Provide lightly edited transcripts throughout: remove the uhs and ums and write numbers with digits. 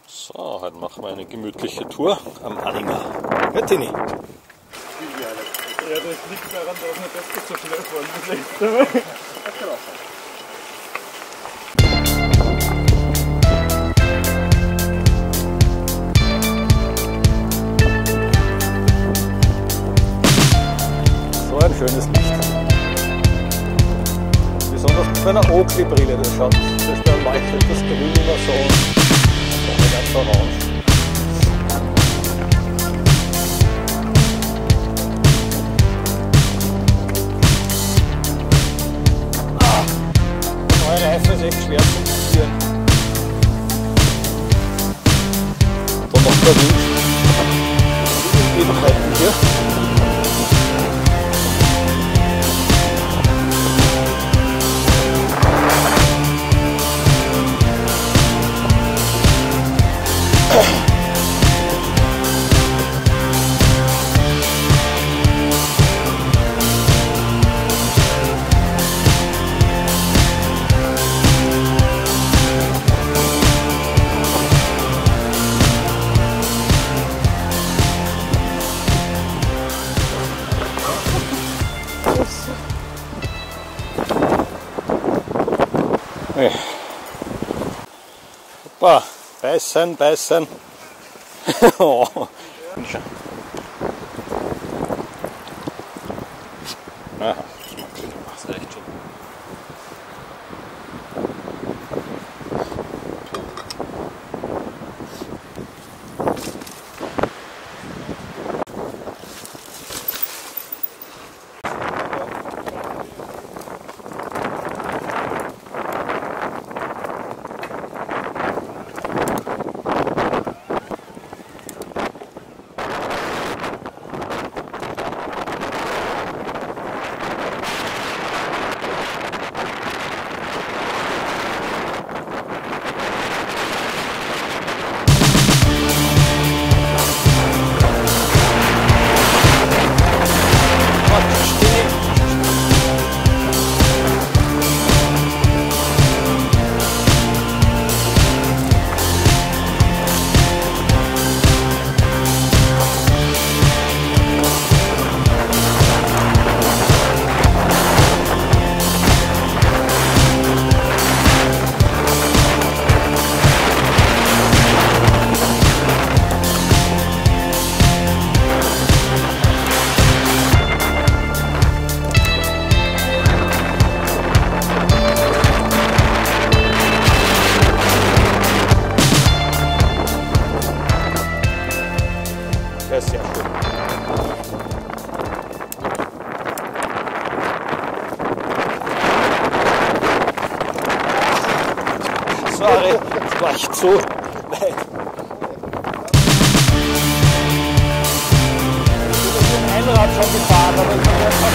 So, heute machen wir eine gemütliche Tour am Anhänger. Bettini. Ja, das liegt daran, dass wir das so schnell fahren das letzte Mal. So ein schönes Licht. Besonders mit meiner Oakley-Brille, das schaut, da leuchtet das Grün immer so ganz orange. Neue Reifen ist echt schwer zu fixieren. Da macht der Wind Ebenheiten hier. Hoppa, beißen, beißen. Oh. Aha, das reicht schon. Sehr schön. Sorry, das war echt so weit. Ich bin mit dem Einrad schon gefahren, aber ich habe erst mal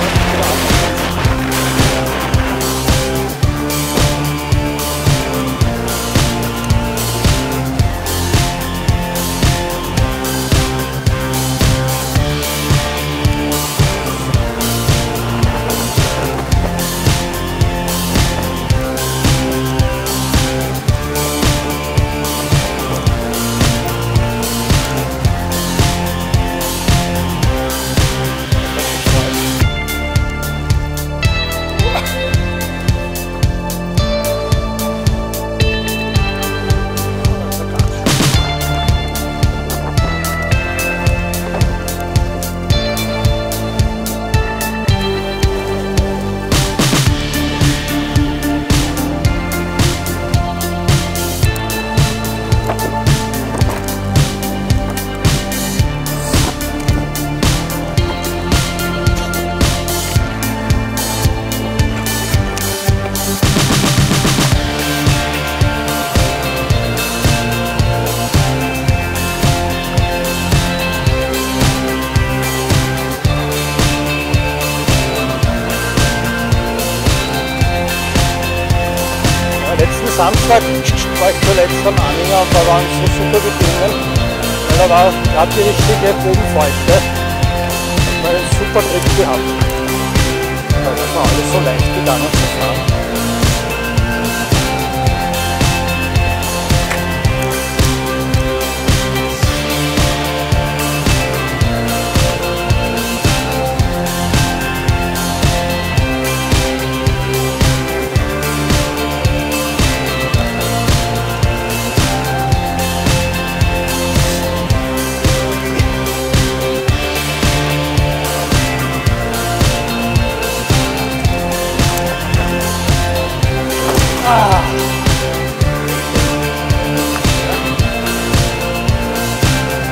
Samstag war ich zuletzt am Anhänger und da waren so super Bedingungen, weil da war gerade die richtige Bodenfeuchte. Da habe ich einen super Trick gehabt. Da ist mir alles so leicht gegangen zu fahren.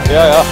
Ja, ja.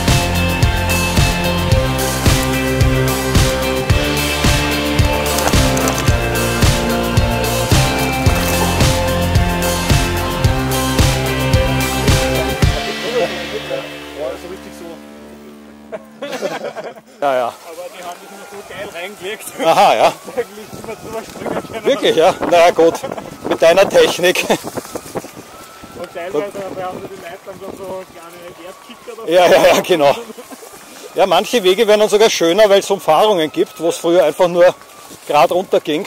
Ja, ja. Aber die haben das immer so geil reingelegt, Aha, ja. dass eigentlich immer drüber springen können. Wirklich, ja? Na ja, gut. Mit deiner Technik. Und teilweise brauchen die Leute dann so kleine Erdkicker oder Ja, ja, ja, genau. Ja, manche Wege werden dann sogar schöner, weil es Umfahrungen gibt, wo es früher einfach nur gerade runter ging.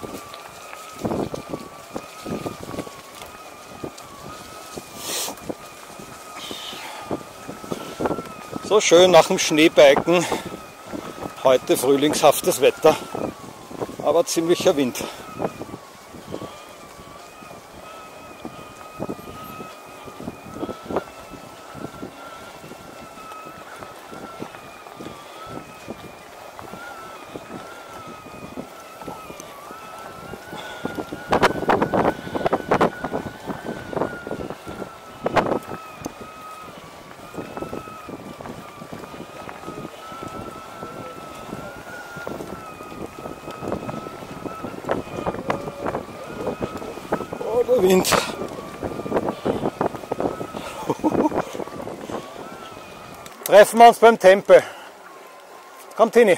So schön nach dem Schneebiken. Heute frühlingshaftes Wetter, aber ziemlicher Wind. Der Wind. Treffen wir uns beim Tempel. Kommt Tini.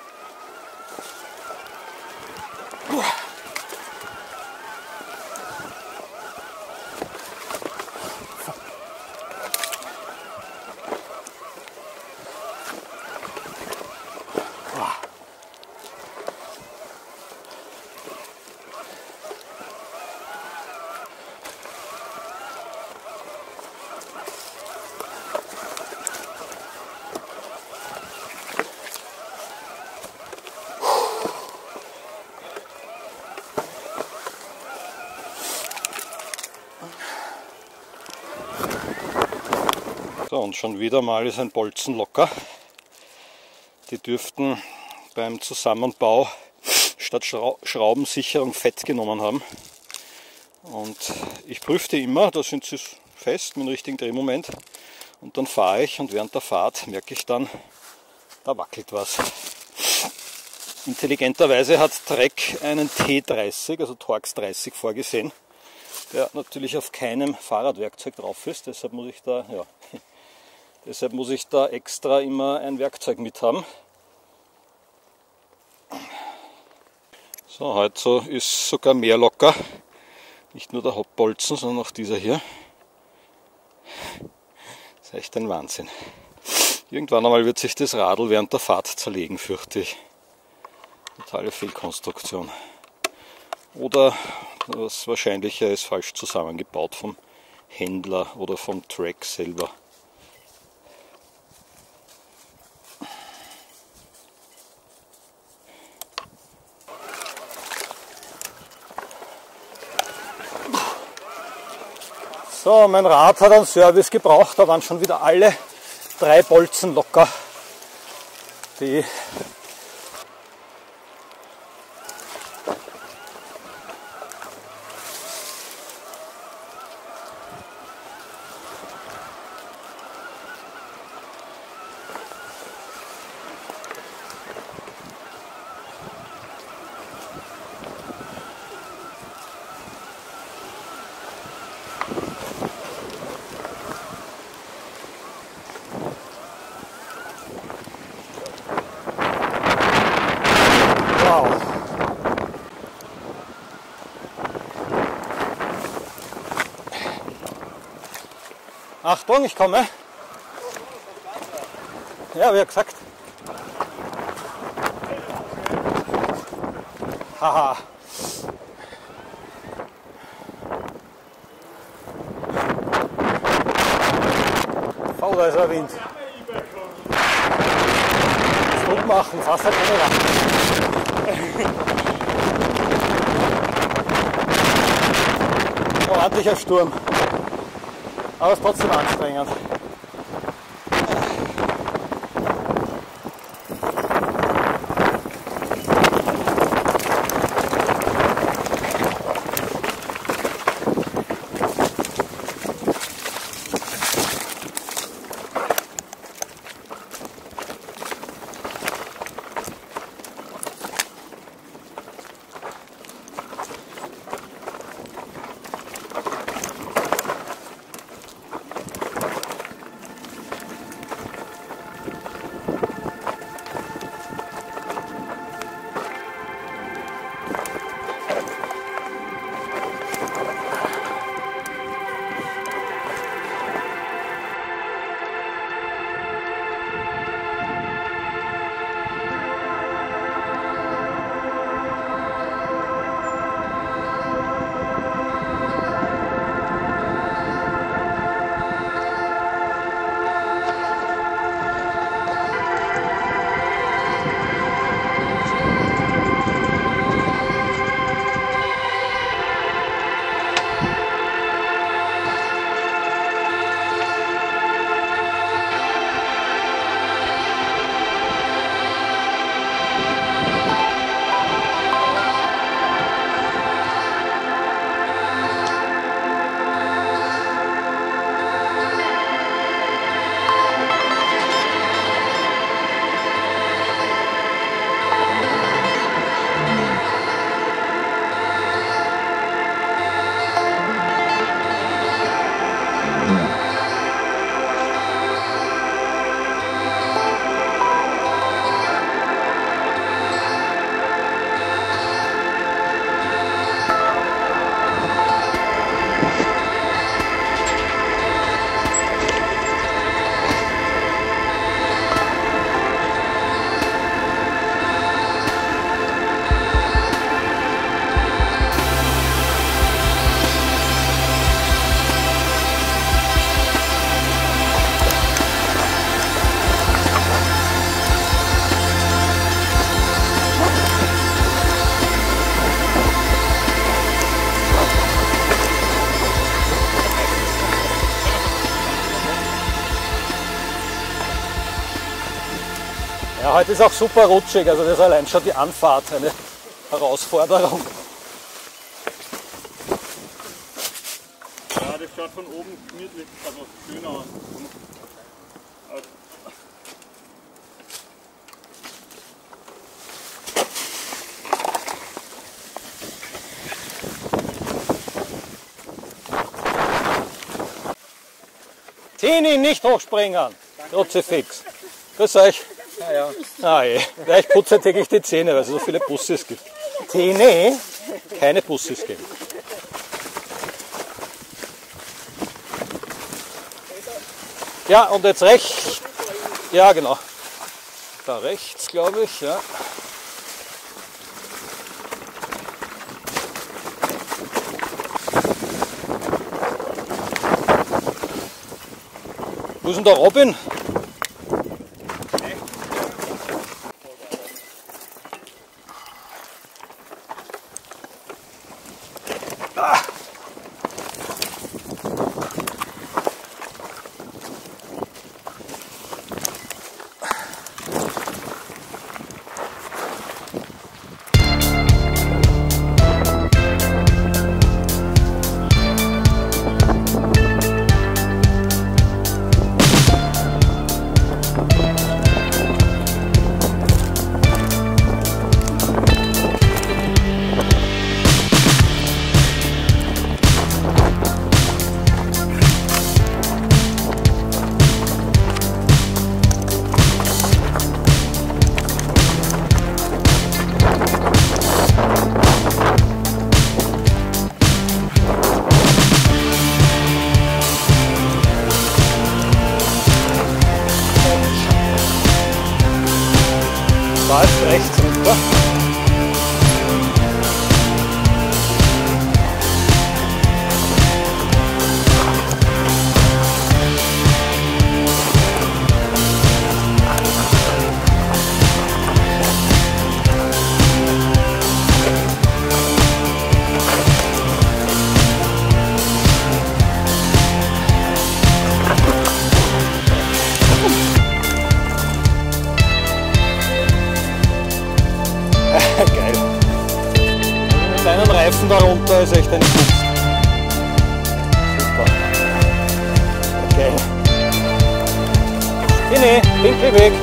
So, und schon wieder mal ist ein Bolzen locker. Die dürften beim Zusammenbau statt Schraubensicherung Fett genommen haben. Und ich prüfe die immer, da sind sie fest mit dem richtigen Drehmoment. Und dann fahre ich und während der Fahrt merke ich dann, da wackelt was. Intelligenterweise hat Trek einen T30, also Torx 30 vorgesehen, der natürlich auf keinem Fahrradwerkzeug drauf ist. Deshalb muss ich da extra immer ein Werkzeug mit haben. So, heute so ist sogar mehr locker. Nicht nur der Hauptbolzen, sondern auch dieser hier. Das ist echt ein Wahnsinn. Irgendwann einmal wird sich das Radl während der Fahrt zerlegen, fürchte ich. Totale Fehlkonstruktion. Oder was wahrscheinlicher ist, falsch zusammengebaut vom Händler oder vom Trek selber. So, mein Rad hat einen Service gebraucht, da waren schon wieder alle 3 Bolzen locker. Die Achtung, ich komme. Ja, wie gesagt. Haha. Oh, da ist ein Wind. Das gut machen, fast halt keine Wand. Ordentlicher Sturm. Aber es ist trotzdem anstrengend. Ja, heute ist auch super rutschig, also das ist allein schon die Anfahrt eine Herausforderung. Ja, das schaut von oben gemütlich, also schön aus. Tini, nicht hochspringen! Kruzifix. Grüß euch. Ah, ja. Ja, ich putze täglich die Zähne, weil es so viele Bussis gibt. Tini, keine Bussis geben. Ja, und jetzt rechts. Ja, genau. Da rechts, glaube ich, ja. Wo ist denn der Robin? Da ist rechts runter. Geil. Mit einem Reifen darunter ist echt eine Kunst. Super. Geil. Tini, Winkel weg.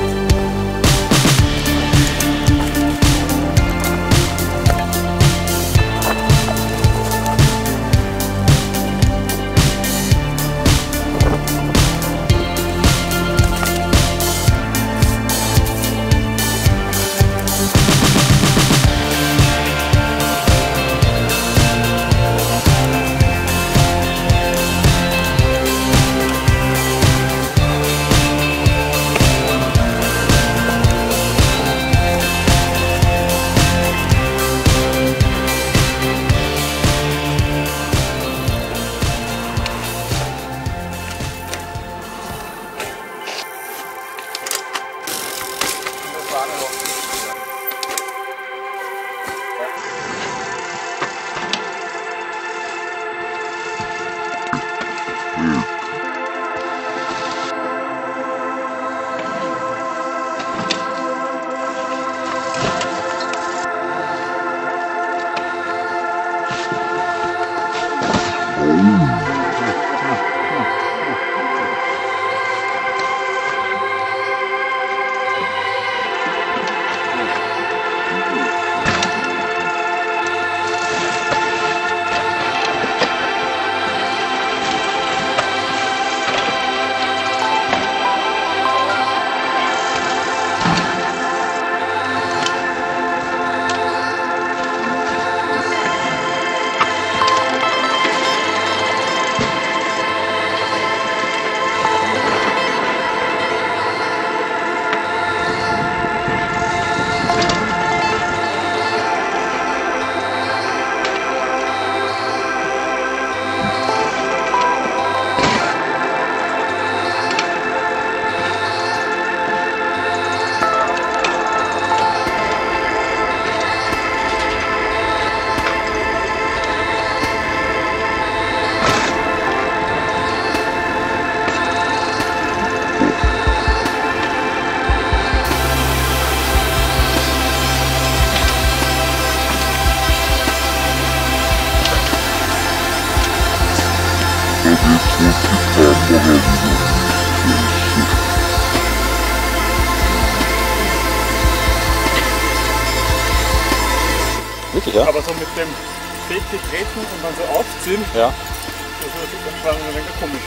Wirklich, ja? Aber so mit dem täglich treten und dann so aufziehen, Ja. das war ein wenig komisch.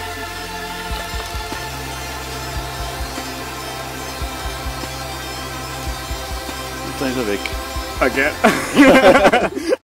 Und dann ist er weg. Okay.